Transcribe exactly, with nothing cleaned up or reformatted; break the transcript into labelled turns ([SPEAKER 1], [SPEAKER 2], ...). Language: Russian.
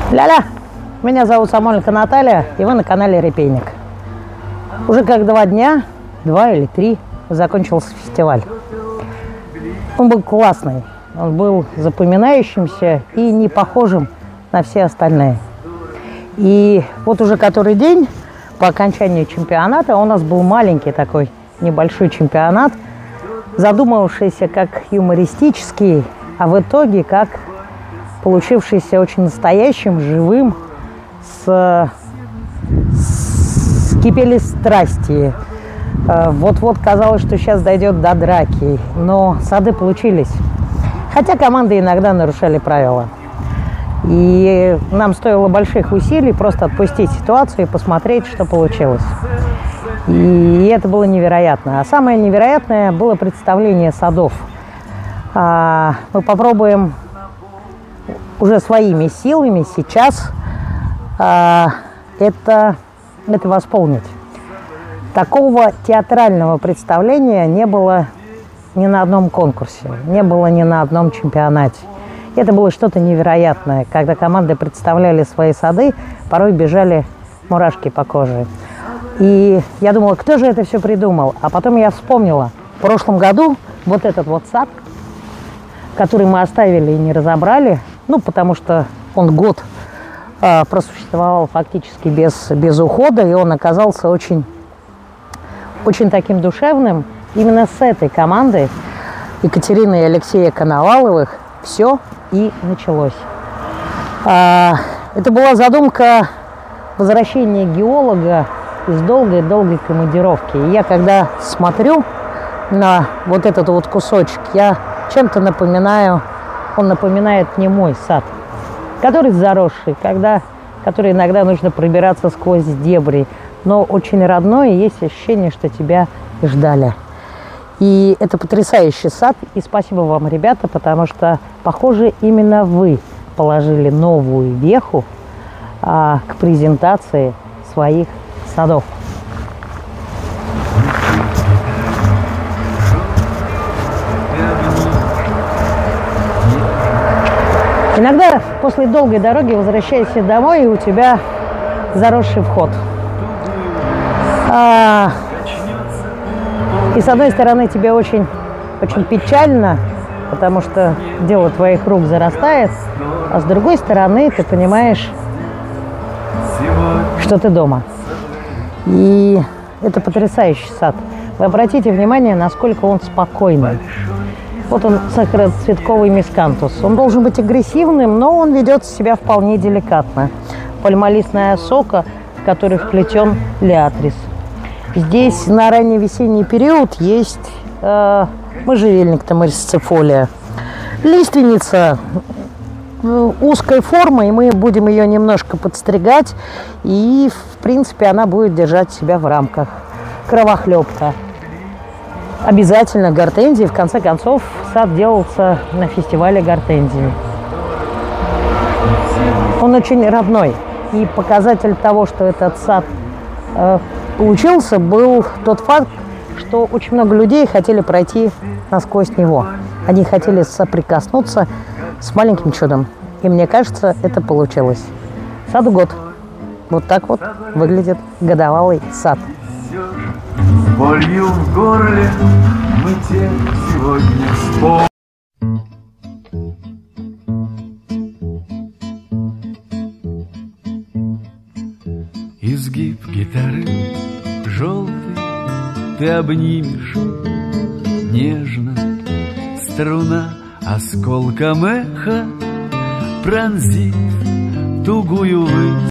[SPEAKER 1] Ля-ля! Меня зовут Самойленко Наталья, и вы на канале Репейник. Уже как два дня, два или три, закончился фестиваль. Он был классный, он был запоминающимся и не похожим на все остальные. И вот уже который день по окончанию чемпионата, у нас был маленький такой небольшой чемпионат, задумывавшийся как юмористический, а в итоге как получившийся очень настоящим, живым, с, с кипели страсти. Вот-вот казалось, что сейчас дойдет до драки, но сады получились. Хотя команды иногда нарушали правила. И нам стоило больших усилий просто отпустить ситуацию и посмотреть, что получилось. И это было невероятно. А самое невероятное было представление садов. Мы попробуем уже своими силами сейчас это, это восполнить. Такого театрального представления не было ни на одном конкурсе, не было ни на одном чемпионате. Это было что-то невероятное. Когда команды представляли свои сады, порой бежали мурашки по коже. И я думала, кто же это все придумал? А потом я вспомнила, в прошлом году вот этот вот сад, который мы оставили и не разобрали, ну, потому что он год э, просуществовал фактически без, без ухода, и он оказался очень, очень таким душевным. Именно с этой командой Екатерины и Алексея Коноваловых все и началось. Э, это была задумка возвращения геолога из долгой-долгой командировки. И я, когда смотрю на вот этот вот кусочек, я чем-то напоминаю, он напоминает мне мой сад, который заросший, когда, который иногда нужно пробираться сквозь дебри, но очень родной, и есть ощущение, что тебя ждали. И это потрясающий сад, и спасибо вам, ребята, потому что, похоже, именно вы положили новую веху а, к презентации своих садов. Иногда после долгой дороги возвращаешься домой, и у тебя заросший вход. А, и с одной стороны тебе очень, очень печально, потому что дело твоих рук зарастает, а с другой стороны ты понимаешь, что ты дома. И это потрясающий сад. Вы обратите внимание, насколько он спокойный. Вот он, сахароцветковый мискантус. Он должен быть агрессивным, но он ведет себя вполне деликатно. Пальмолистная осока, в которой вплетен лиатрис. Здесь на ранний весенний период есть э, можжевельник тамарисцифолия. Лиственница узкой формы, и мы будем ее немножко подстригать. И, в принципе, она будет держать себя в рамках. Кровохлебка. Обязательно гортензии. В конце концов, сад делался на фестивале гортензии. Он очень родной. И показатель того, что этот сад э, получился, был тот факт, что очень много людей хотели пройти насквозь него. Они хотели соприкоснуться с маленьким чудом. И мне кажется, это получилось. Саду год. Вот так вот выглядит годовалый сад.
[SPEAKER 2] С болью в горле мы те сегодня вспомним. Изгиб гитары желтый ты обнимешь нежно, струна осколком эха пронзит тугую высь.